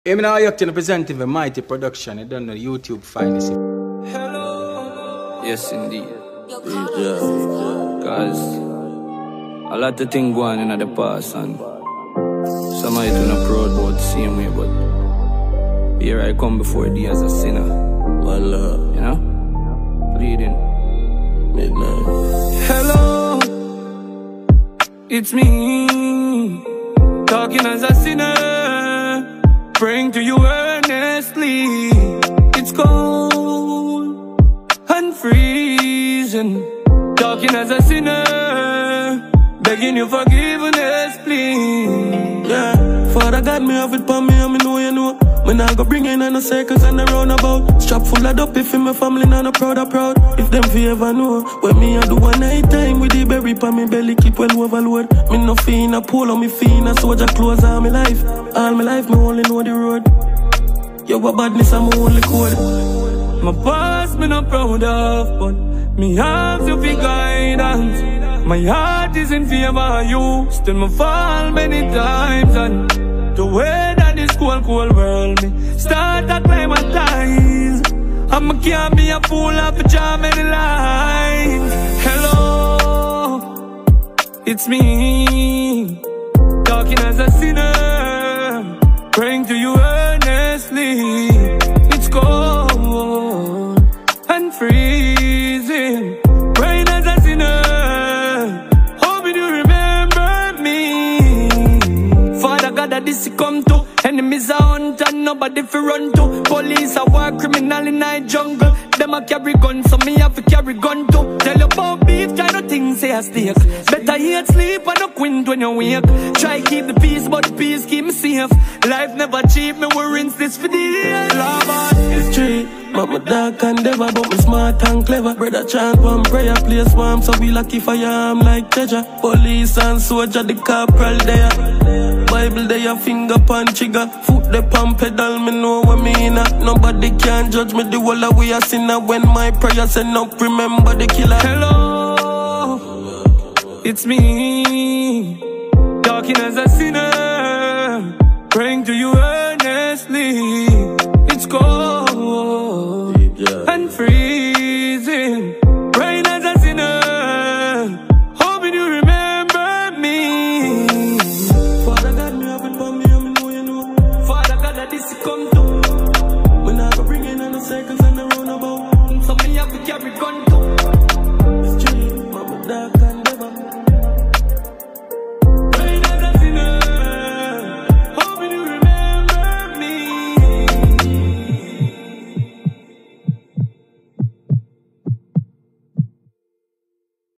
I'm now acting representing the mighty production. I don't know YouTube finest. Hello. Yes, indeed. Cause a lot of things going on in the past, and some of it are not proud about the same way, but here I come before thee as a sinner. Well, you know? Bleeding. Midnight. Hello. It's me. Talking as a sinner. Praying to you earnestly. It's cold and freezing. Talking as a sinner, begging you forgiveness, please. Yeah, Father God, me have it for me, and me know you know. Me nah go bring in no circles and a roundabout. Strap full of dope if my family nah no proud. If them fi ever know when me a do a night time with the berry pa me belly keep well overload. Me no fi in a polo, me fi in a soldier clothes all my life. All my life me only know the road. Yo, what badness I'm only code. My past me not proud of, but me have to be guidance. My heart is in favor of you. Still me fall many times, and the way that this cold world me start to climatize. I'ma can't be a fool of a job many lines. Hello, it's me, talking as a sinner, praying to you earnestly. It's cold and freezing, praying as a sinner, hoping you remember me. Father God, that this come to enemies are hunt and nobody fi run to. Police are war criminal in the jungle. Them a carry gun, so me have to carry gun too. Tell you about beef, kind of things say a stake. Better eat sleep and no quint when you wake. Try keep the peace, but the peace keep me safe. Life never cheap, me will rinse this for the years. Love is true, but my dark and never, but me smart and clever. Brother chant one prayer, place warm, so we lucky for am like treasure. Police and soldier, the corporal there. Bible there, finger pan trigger. Foot the pump pedal, me know what me in. Nobody can judge me, the whole of we a sinner. When my prayers end up, remember the killer. Hello, it's me, talking as a sinner, praying to you earnestly. It's cold and free.